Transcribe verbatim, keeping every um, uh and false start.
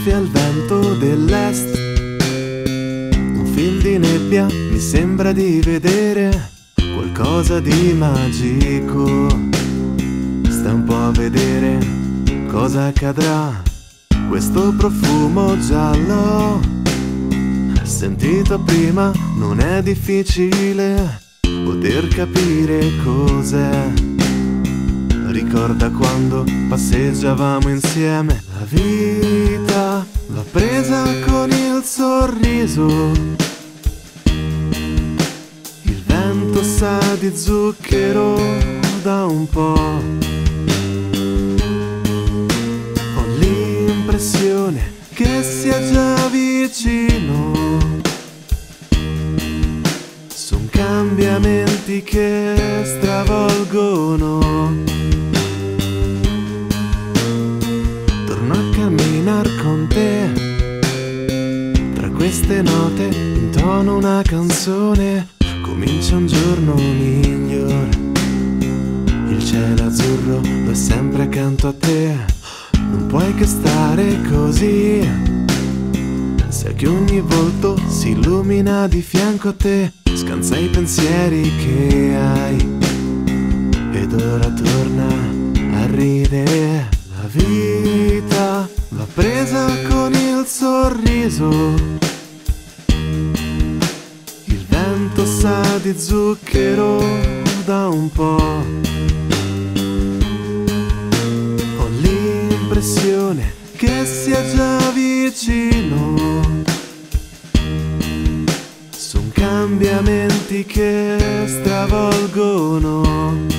soffia il vento dell'est, un fil di nebbia mi sembra di vedere qualcosa di magico. Sta un po' a vedere cosa accadrà. Questo profumo giallo, sentito prima, non è difficile poter capire cos'è. Ricorda quando passeggiavamo insieme. La vita va presa con il sorriso. Il vento sa di zucchero da un po'. Ho l'impressione che sia già vicino. Son cambiamenti che stravolgono. Torno a camminar con te, tra queste note intono una canzone. Comincia un giorno migliore, il cielo azzurro lo è sempre accanto a te. Non puoi che stare così, sai che ogni volto si illumina di fianco a te. Scansa i pensieri che hai ed ora torna a ridere. La vita va presa con il sorriso. Il vento sa di zucchero da un po'. Ho l'impressione che sia già vicino. Son cambiamenti che stravolgono.